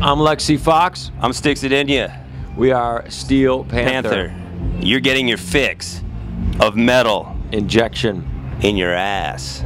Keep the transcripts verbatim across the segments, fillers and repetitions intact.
I'm Lexi Fox. I'm Sticks It In Ya. We are Steel Panther. Panther. You're getting your fix of metal Injection. in your ass.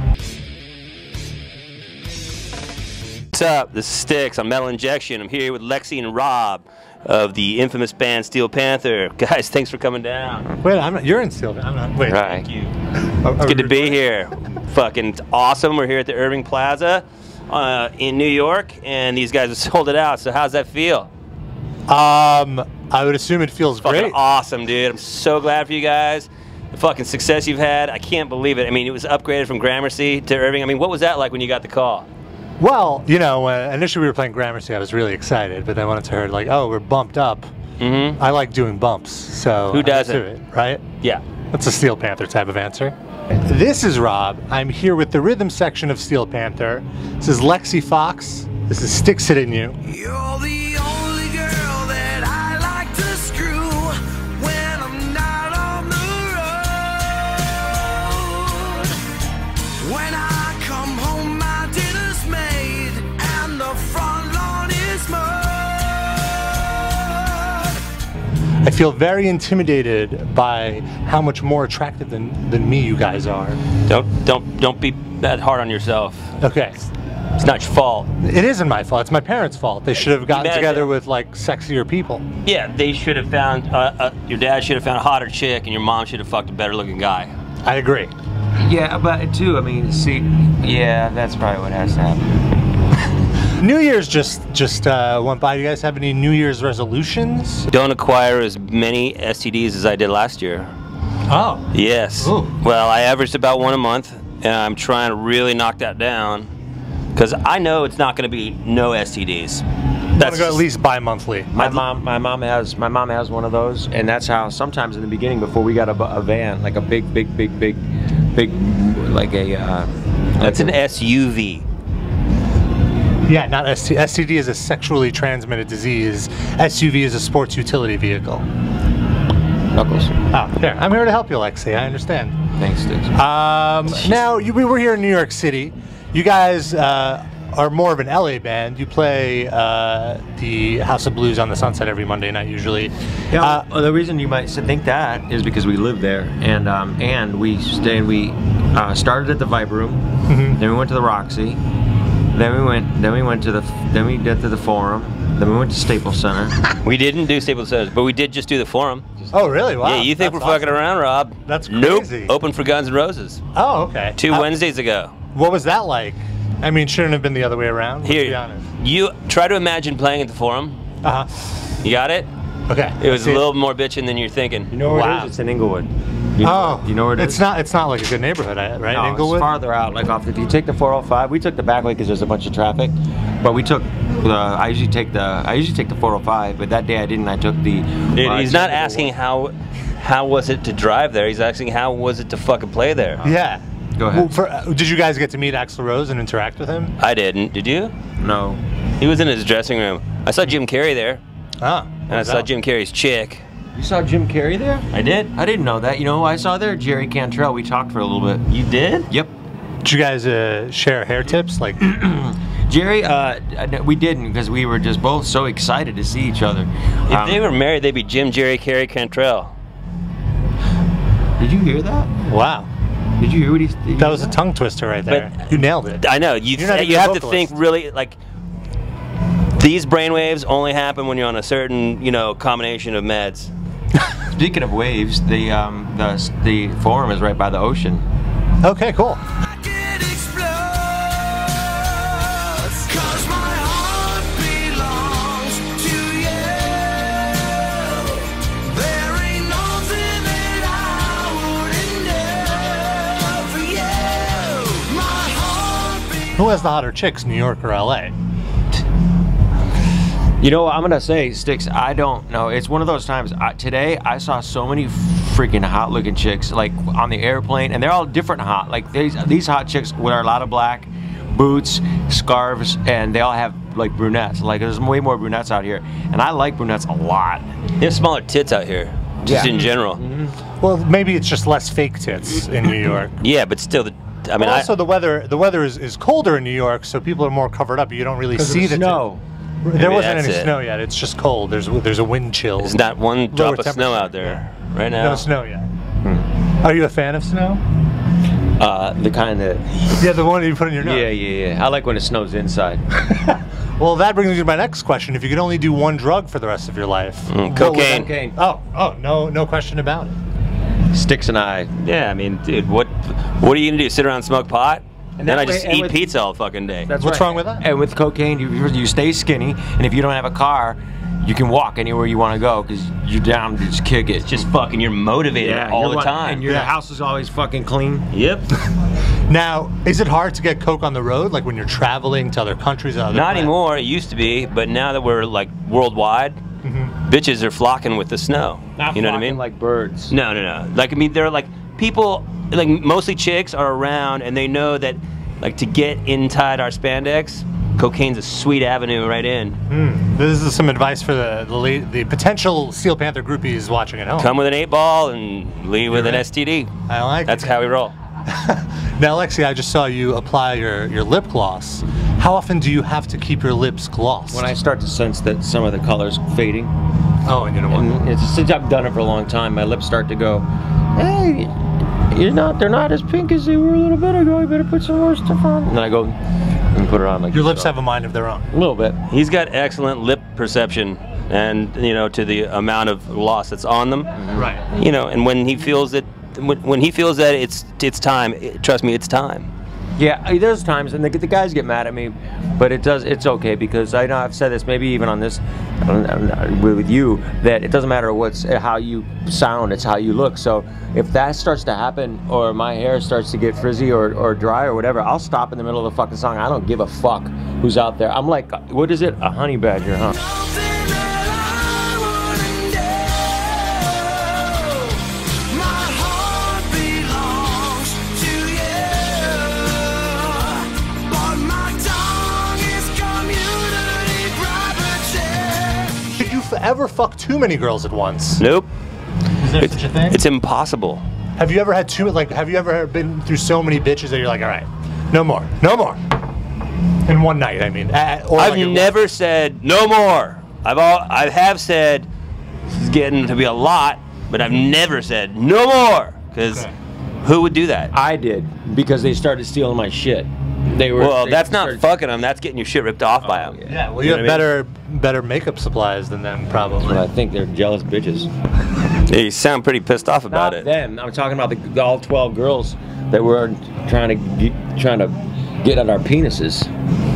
What's up? This is Sticks. I'm Metal Injection. I'm here with Lexi and Rob of the infamous band Steel Panther. Guys, thanks for coming down. Wait, I'm not. You're in Steel. I'm not. Wait. Right. Thank you. It's good to be here. Fucking awesome. We're here at the Irving Plaza uh, in New York, and these guys have sold it out. So how's that feel? Um, I would assume it feels Fucking great. awesome, dude. I'm so glad for you guys. The fucking success you've had. I can't believe it. I mean, it was upgraded from Gramercy to Irving. I mean, what was that like when you got the call? Well, you know, uh, initially we were playing Gramercy. I was really excited, but then when it's heard like, oh, we're bumped up. Mm-hmm. I like doing bumps, so who I doesn't? do it, right? Yeah. That's a Steel Panther type of answer. This is Rob. I'm here with the rhythm section of Steel Panther. This is Lexi Fox. This is Sticks It In You. You're the only girl that I like to screw when I'm not on the road. When I come home, my dinner's made and the front lawn is mowed. I feel very intimidated by how much more attractive than, than me you guys are. Don't don't don't be that hard on yourself. Okay. It's not your fault. It isn't my fault. It's my parents' fault. They should have gotten Imagine. together with like sexier people. Yeah, they should have found. Uh, uh, your dad should have found a hotter chick, and your mom should have fucked a better-looking guy. I agree. Yeah, but too, I mean, see, yeah, that's probably what has to happen. New Year's just just uh, went by. Do you guys have any New Year's resolutions? Don't acquire as many S T Ds as I did last year. Oh. Yes. Ooh. Well, I averaged about one a month, and I'm trying to really knock that down because I know it's not going to be no S T Ds. That's go at least bi-monthly. My mom, my mom has, my mom has one of those, and that's how sometimes in the beginning, before we got a, a van, like a big, big, big, big, big, like a. Uh, That's an S U V. Yeah, not S T D. S T D is a sexually transmitted disease. S U V is a sports utility vehicle. Knuckles. Oh, there. I'm here to help you, Lexi. I understand. Thanks, Sticks. Um, now, you, we were here in New York City. You guys uh, are more of an L A band. You play uh, the House of Blues on the Sunset every Monday night, usually. Yeah. Uh, well, the reason you might think that is because we live there, and um, and we stayed. We uh, started at the Vibe Room, mm-hmm. then we went to the Roxy, then we went, then we went to the, then we did to the Forum, then we went to Staples Center. We didn't do Staples Center, but we did just do the Forum. Oh, really? Wow. Yeah, you think That's we're fucking awesome. around, Rob? That's Nope. crazy. Open for Guns N' Roses. Oh, okay. Two How- Wednesdays ago. What was that like? I mean, shouldn't have been the other way around. Let's Here, be honest. you try to imagine playing at the Forum. Uh huh. You got it? Okay. It was See a little more bitching than you're thinking. You know where Wow. it is? It's in Inglewood. You know, Oh, you know where it is? It's not. It's not like a good neighborhood, right? No, Inglewood. it's farther out. Like off. If you take the four oh five, we took the back way because there's a bunch of traffic. But we took the. I usually take the. I usually take the four oh five, but that day I didn't. I took the. Dude, uh, he's not asking how, how was it to drive there. He's asking how was it to fucking play there. Yeah. Go ahead. Well, for, uh, did you guys get to meet Axl Rose and interact with him? I didn't. Did you? No. He was in his dressing room. I saw Jim Carrey there, Ah. and I saw Jim Carrey's chick. You saw Jim Carrey there? I did. I didn't know that. You know who I saw there? Jerry Cantrell. We talked for a little bit. You did? Yep. Did you guys uh, share hair tips? Like, Jerry, uh, we didn't because we were just both so excited to see each other. If Um, they were married, they'd be Jim, Jerry, Carey, Cantrell. Did you hear that? wow. Did you hear what he? Did you That hear was a tongue twister right there. But- you nailed it. I know. You You're not even you a have to vocalist. think really like. These brainwaves only happen when you're on a certain, you know, combination of meds. Speaking of waves, the um, the the Forum is right by the ocean. Okay, cool. It explodes, 'cause my heart belongs to you. There ain't nothing that I wouldn't do for you. My heart be- Who has the hotter chicks, New York or L A? You know what I'm gonna say, Sticks? I don't know. It's one of those times. I, today I saw so many freaking hot-looking chicks like on the airplane, and they're all different hot. Like these these hot chicks wear a lot of black, boots, scarves, and they all have like brunettes. Like there's way more brunettes out here, and I like brunettes a lot. They have smaller tits out here, just Yeah. in general. Mm-hmm. Well, maybe it's just less fake tits in New York. Yeah, but still, the, I mean, Well, also I, the weather the weather is, is colder in New York, so people are more covered up. You don't really see of the snow. There wasn't that's any it. snow yet. It's just cold. There's there's a wind chill. There's not one drop of snow temperature. out there right now. No snow yet. Are you a fan of snow? Uh, the kind that. Yeah, the one you put in your nose. Yeah, yeah, yeah. I like when it snows inside. Well, that brings me to my next question. If you could only do one drug for the rest of your life, Mm, what would cocaine. that- Oh, oh, no, no question about it. Sticks and I. Yeah, I mean, dude, what what are you gonna do? Sit around and smoke pot? And then that I just way- and eat with- pizza all fucking day. That's What's right. wrong with that? And with cocaine, you you stay skinny, and if you don't have a car, you can walk anywhere you want to go because you're down to just kick it. just fucking, you're motivated all you're the one- time. And your Yeah. house is always fucking clean. Yep. Now, is it hard to get coke on the road, like when you're traveling to other countries? Other Not anymore. It used to be, but now that we're like worldwide, bitches are flocking with the snow. Not you know what I flocking mean? like birds. No, no, no. Like, I mean, they're like people, like mostly chicks are around, and they know that, like, to get inside our spandex, cocaine's a sweet avenue right in. Hmm. This is some advice for the the, la- the potential Steel Panther groupies watching at home. Come with an eight ball and leave with You're an right. S T D. I like That's it. how we roll. Now, Lexi, I just saw you apply your, your lip gloss. How often do you have to keep your lips glossed? When I start to sense that some of the color's fading, oh, and you know what? and it's since I've done it for a long time, my lips start to go, hey, you're not, they're not as pink as they were a little bit ago. You better put some more stuff on. And then I go and put it on like Your this, lips so. have a mind of their own. a little bit. He's got excellent lip perception, and you know, to the amount of gloss that's on them. Right. You know, and when he feels that, when, when he feels that it's it's time, it, trust me, it's time. Yeah, I- there's times, and the, the guys get mad at me, but it does. It's okay because I know I've said this, maybe even on this, um, with you, that it doesn't matter what's how you sound, it's how you look. So if that starts to happen, or my hair starts to get frizzy or, or dry or whatever, I'll stop in the middle of the fucking song. I don't give a fuck who's out there. I'm like, what is it? A honey badger, huh? Something that I wouldn't do. My heart belongs to you, but my tongue is community property. Did you f- ever fuck too many girls at once? Nope. Is there It's, such a thing? it's impossible. Have you ever had too like? Have you ever been through so many bitches that you're like, all right, no more, no more, in one night? I mean, uh, or I've like in- never said no more. I've all I have said this is getting to be a lot, but I've never said no more because Okay. who would do that? I did because they started stealing my shit. They were. Well, they that's not started- fucking them. That's getting your shit ripped off by them. yeah. Yeah, well, You you, know have what I better better makeup supplies than them, probably. But I think they're jealous bitches. Yeah, you sound pretty pissed off about Not it. them. I'm talking about the, the all twelve girls that were trying to get, trying to get at our penises,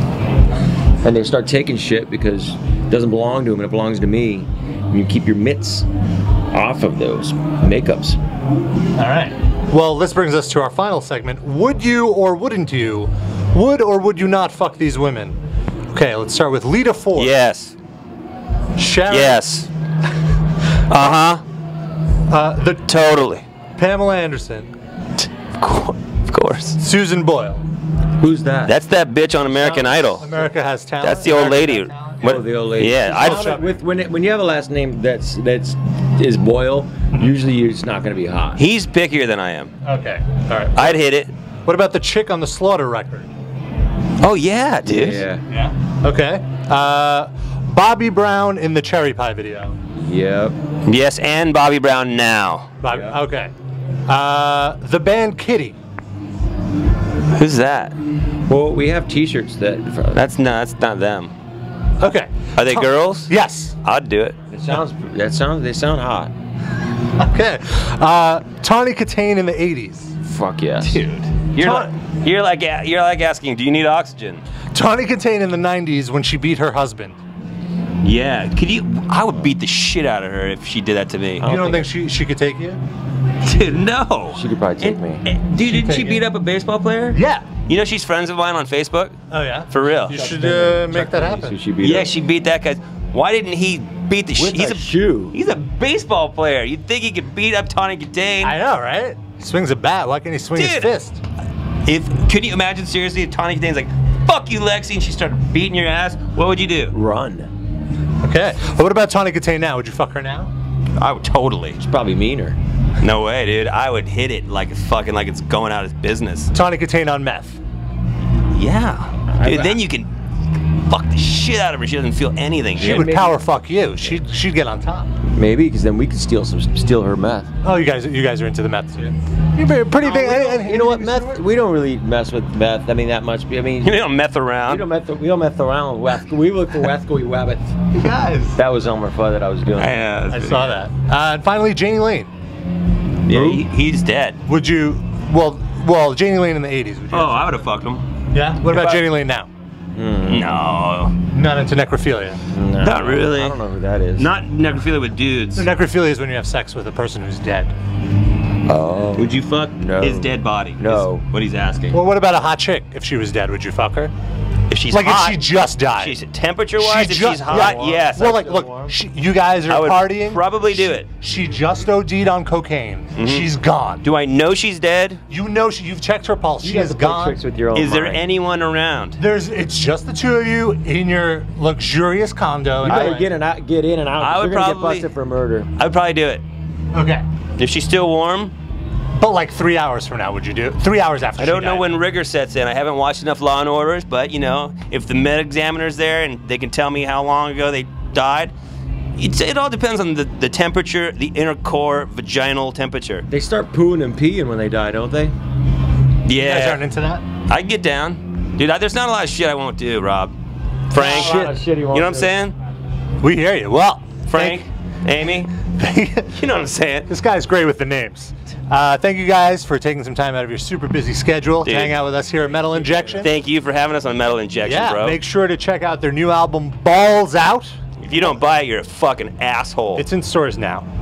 and they start taking shit because it doesn't belong to them. It belongs to me. And you keep your mitts off of those makeups. All right. Well, this brings us to our final segment. Would you or wouldn't you? Would or would you not fuck these women? Okay, let's start with Lita Ford. Yes. Sharon. Yes. Uh huh. Uh, the Totally. Pamela Anderson. Of cour- Of course. Susan Boyle. Who's that? That's that bitch on American Idol. America Has Talent. That's the old America lady. Has Talent. What- Oh, the old lady. Yeah, I'd- I. with when it, when you have a last name that's that's is Boyle, usually it's not going to be hot. He's pickier than I am. Okay. All right. I'd hit it. What about the chick on the Slaughter record? Oh yeah, dude. Yeah. Yeah. Okay. Uh, Bobby Brown in the Cherry Pie video. Yep. Yes, and Bobby Brown now. Bobby, Yeah. Okay. Uh, the band Kitty. Who's that? Well, we have T-shirts that. That's not. That's not them. Okay. Are they Tom- girls? Yes. I'd do it. It sounds. That sounds. They sound hot. Okay. Uh, Tawny Katane in the eighties. Fuck yes. Dude. You're Ta- like, you're like you're like asking, do you need oxygen? Tawny Katane in the nineties when she beat her husband. Yeah. Could you? I would beat the shit out of her if she did that to me. You don't think she she could take you? Dude, no. She could probably take And- me. and- dude, didn't she take beat it. up a baseball player? Yeah. You know she's friends of mine on Facebook. Oh yeah. For real. You should uh, make that happen. So she beat Yeah, up. she beat that guy. Why didn't he beat the? With sh- he's a shoe. He's a baseball player. You'd think he could beat up Tawny Katane. I know, right? He swings a bat. Why can't he swing his Dude. fist? If could you imagine seriously if Tawny Katane's like, "Fuck you, Lexi," and she started beating your ass? What would you do? Run. Okay. But what about Tawny Katane now? Would you fuck her now? I would totally. She's probably meaner. No way, dude. I would hit it like it's fucking like it's going out of business. Tawny Katane on meth. Yeah, dude. Then you can fuck the shit out of her. She doesn't feel anything. She dude. would maybe- power fuck you. She'd she'd get on top. Maybe, because then we could steal some, steal her meth. Oh, you guys, you guys are into the meth too. You're very- pretty big. and- and- You know what, meth? We don't really mess with meth. I mean, that much. I mean, You don't meth we around. don't meth. We don't meth around. Weth- We look for Wethgoy Wabbit. You guys. That was Elmer Fudd that I was doing. Yeah, I saw that. Uh, and finally, Janie Lane. Yeah, he, he's dead. Would you? Well, well, Janie Lane in the eighties. Would you? Oh, I would have fucked him. yeah. What about I- Janie Lane now? No, Not into necrophilia. No, not really. I don't know who that is. not necrophilia with dudes. So necrophilia is when you have sex with a person who's dead. Oh. Would you fuck No. his dead body? No. Is what he's asking. Well, what about a hot chick? If she was dead, would you fuck her? If she's like hot, if she just died. she's temperature-wise. She If ju- she's hot, yeah. yes. Well, I- like, look, she, you guys are I would partying. probably do She- it. She just OD'd on cocaine. She's gone. do I know she's dead? You know she, you've checked her pulse. You She guys is play gone. tricks with your own Is there mind. anyone around? There's. It's just the two of you in your luxurious condo. You in better L A. get, in, out, get in and out. I 'cause would you're gonna probably- get busted for murder. I would probably do it. Okay. If she's still warm. But like three hours from now, would you do it? Three hours after I she don't know died. when rigor sets in. I haven't watched enough Law and Orders, but you know, if the med examiner's there and they can tell me how long ago they died, it's, it all depends on the, the temperature, the inner core vaginal temperature. They start pooing and peeing when they die, don't they? You guys aren't Yeah, into that? I'd get down. Dude, I, there's not a lot of shit I won't do, Rob. Frank, A lot of shit he you won't know what I'm do. saying? We hear you. Well, Frank, Amy, you know what I'm saying? this guy's great with the names. Uh, thank you guys for taking some time out of your super busy schedule Dude. to hang out with us here at Metal Injection. Thank you for having us on Metal Injection, yeah, bro. make sure to check out their new album, Balls Out. If you don't buy it, you're a fucking asshole. It's in stores now.